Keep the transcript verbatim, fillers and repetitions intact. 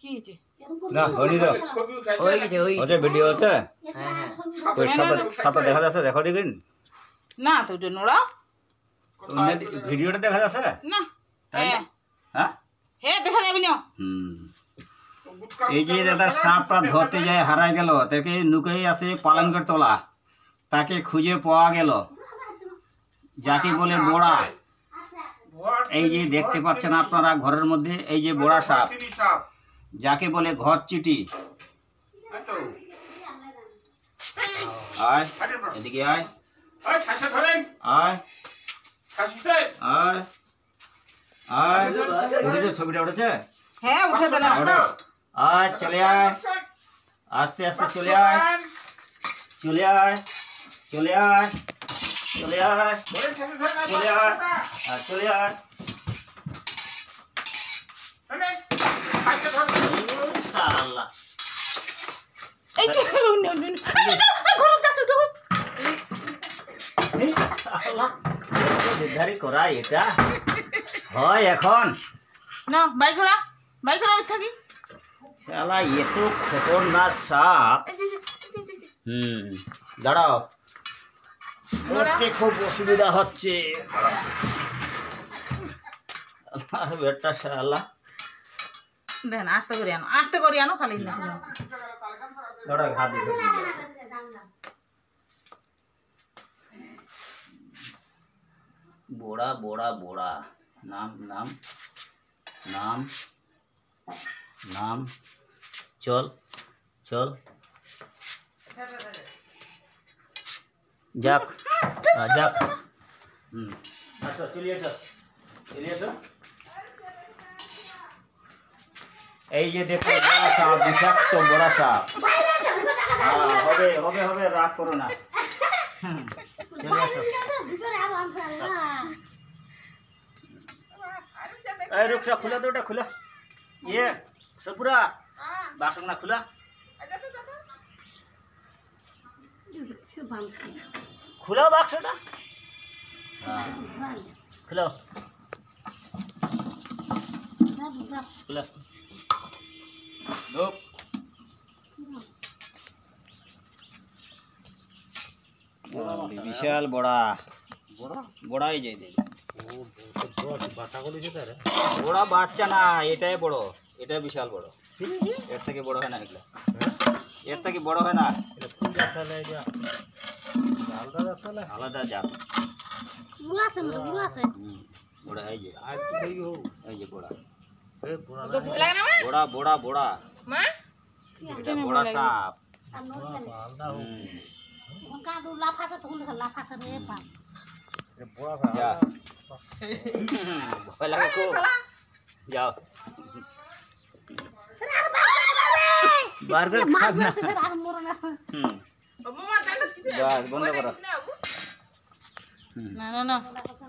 কি হয়েছে না হয়নি তো হয়ে গেছে হয়ে ওতে ভিডিও আছে হ্যাঁ হ্যাঁ ওই সাপটা সাপটা দেখা যাচ্ছে দেখো দেখিন না তো ওটা নোড়া ভিডিওটা দেখা যাচ্ছে না হ্যাঁ হ্যাঁ হ্যাঁ দেখা যাবে না হুম এই যে দাদা সাপটা ধরতে যায় হারায় গেল তাকে নুকে আছে পালঙ্কের তলা তাকে খুঁজে পাওয়া গেল যাকে বলে বোড়া এই যে দেখতে পাচ্ছেন আপনারা ঘরের মধ্যে এই যে বোড়া সাপ যাকে বলে ঘর চিটি আয় এদিকে আয় আয় আয় আয় উঠেছে ছবিটা উঠেছে হ্যাঁ উঠেছে না আয় চলে আয় আস্তে আস্তে চলে আয় চলে আয় চলে আয় চলে আয় চলে আয় আর চলে আয় সাল্লাহ এই যে ঘর কাছে উঠো এই সাল্লাহ নির্ধারিত করা এটা হয় এখন না বাই করা বাই করা ওই থাকি শালা এত খতরনাক সাপ হুম দাঁড়াও ধরতে খুব অসুবিধা হচ্ছে বেটা শালা দেখেন আস্তে করে আনো আস্তে করে আনো খালি না দাঁড়া ঘাট দিতে বোড়া বোড়া বোড়া নাম নাম নাম নাম চল চল যাক যাক হুম আচ্ছা চলে এসো চলে এসো এই যে দেখো বড়া সাপ বিষাক্ত বড়া সাপ হবে হবে হবে রাগ করো না চলে এসো এই রুকসা খুলে দে ওটা খুলে ইয়ে সপুরা বাসন না খুলা খুলা বাক্সটা হ্যাঁ খুলো খুলা লোক বিশাল বড়া বড়াই যাই দে বড়া বাচ্চা না এটাই বড় এটা বিশাল বড় এর থেকে বড় হয় না এগুলো এর থেকে বড় হয় না আলাদা জাত বড়া এই যে এই যে বড়া বড়া বড়া বড়া বড়া সাপ যা ভয় লাগে খুব যাও বার্গার খাব না হুম বাস বন্ধ করো না না না